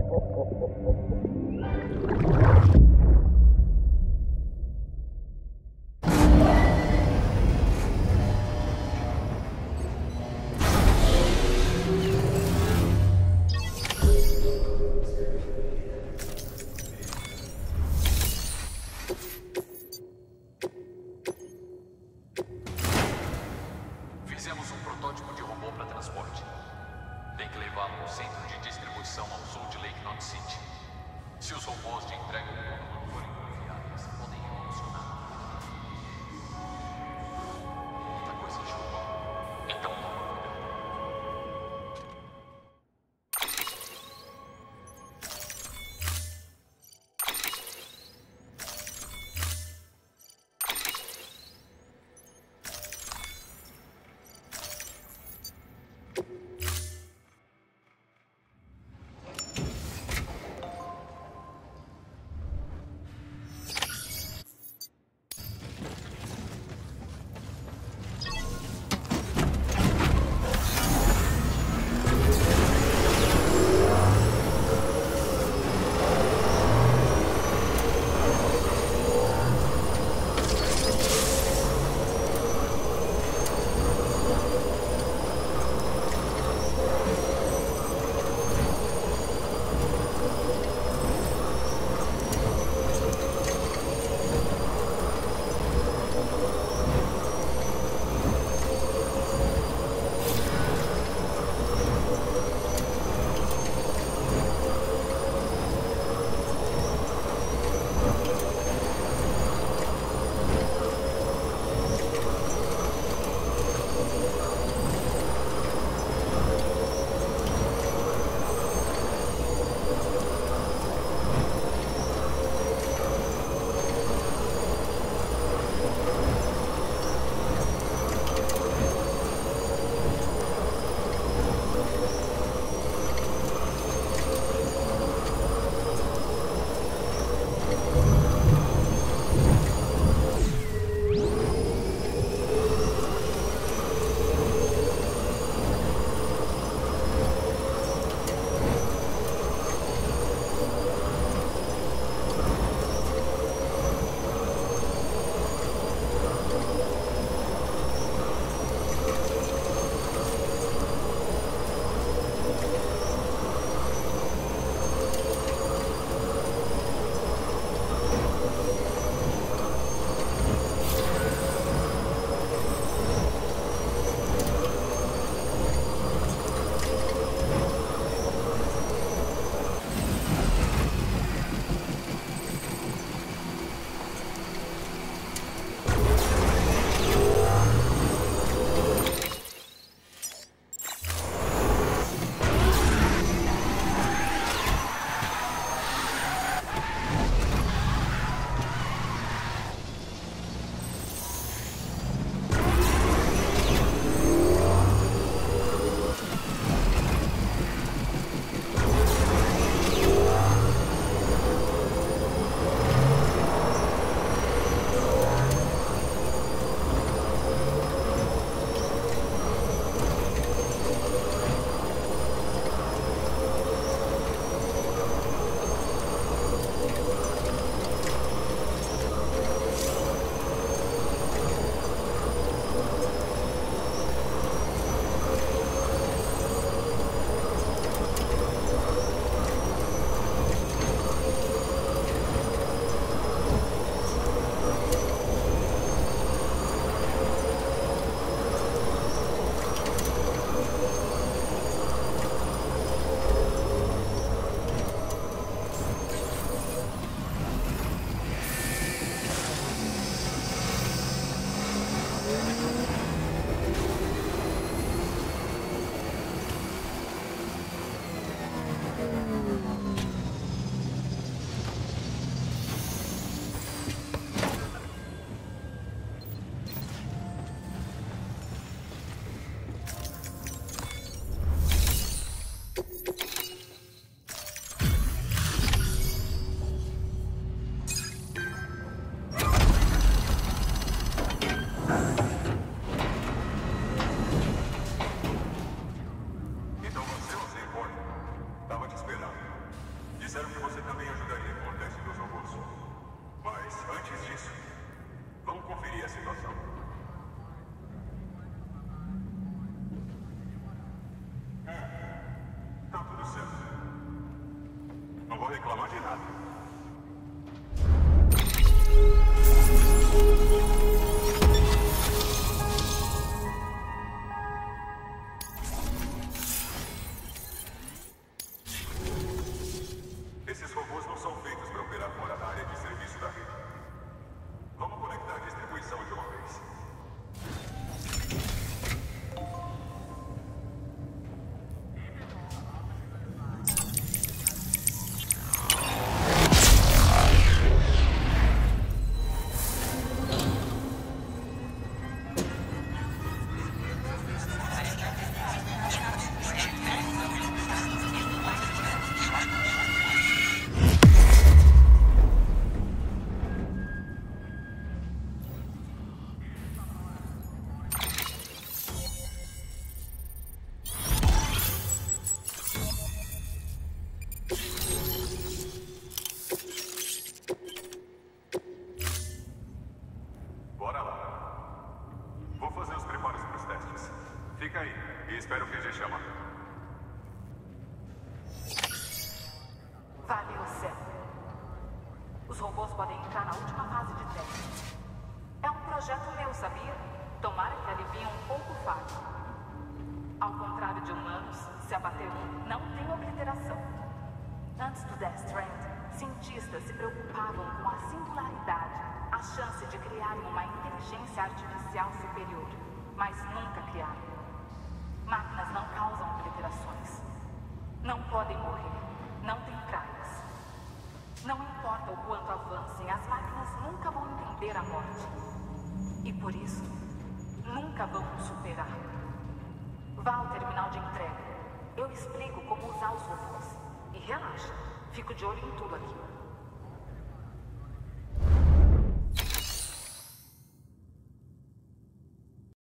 Fizemos um protótipo de robô para transporte. Tem que levá-lo ao centro de distribuição ao sul de Lake Knot City. Se os robôs de entrega não forem confiáveis, podem revolucionar. Muita coisa em jogo. Então toma cuidado. Disseram que você também ajudaria com o teste dos robôs. Mas, antes disso, vamos conferir a situação. Tá tudo certo. Não vou reclamar de nada. Esses robôs não são feitos para operar fora da área de serviço da rede. Vamos conectar a distribuição de uma vez. Bora lá. Vou fazer os preparos para os testes. Fica aí e espero o PG chamar. Valeu, Sam. Os robôs podem entrar na última fase de teste. É um projeto meu, sabia? Tomara que alivie um pouco o fardo. Ao contrário de humanos, se abater um, não tem obliteração. Antes do Death Strand, cientistas se preocupavam com a singularidade, a chance de criarem uma inteligência artificial superior, mas nunca criaram. Máquinas não causam obliterações. Não podem morrer. Não têm praias. Não importa o quanto avancem, as máquinas nunca vão entender a morte. E por isso, nunca vão nos superar. Vá ao terminal de entrega. Eu explico como usar os robôs. E relaxa, fico de olho em tudo aqui.